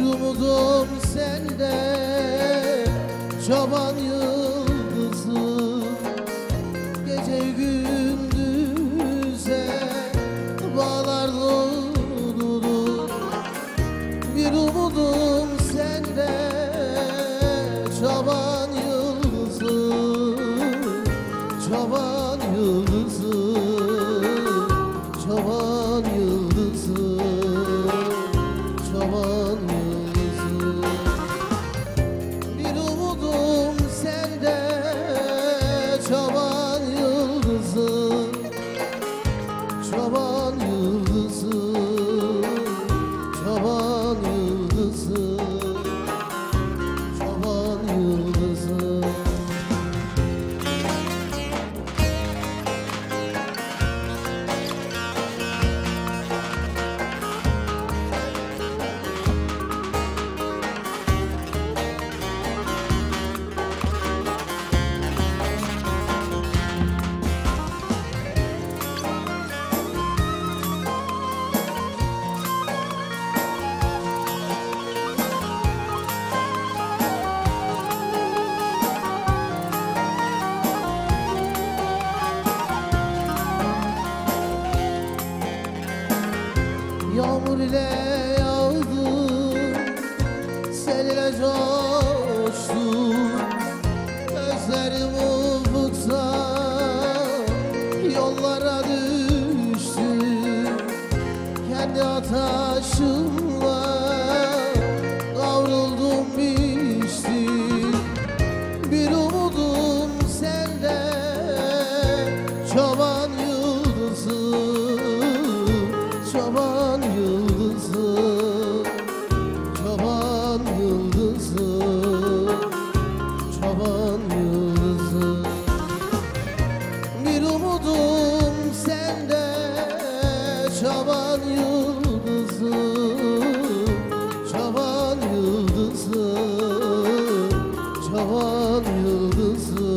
Bir umudum sende, çoban yıldızı. Gece gündüze bağlar durur. Bir umudum sende, çoban yıldızı. Çoban yıldızı, çoban yıldızı, çoban yıldızı. Bir umudum sende, çoban yıldızı. Çoban yıldızı, çoban yıldızı, çoban yıldızı. Yağmur ile yağdı, sel ile coştu. Gözlerim ufukta, yollara düştü. Kendi ataşımla kavruldum biçtim. Bir umudum sende, çoban yıldızı. Çoban yıldızı, çoban yıldızı, çoban yıldızı. Bir umudum sende, çoban yıldızı. Çoban yıldızı, çoban yıldızı,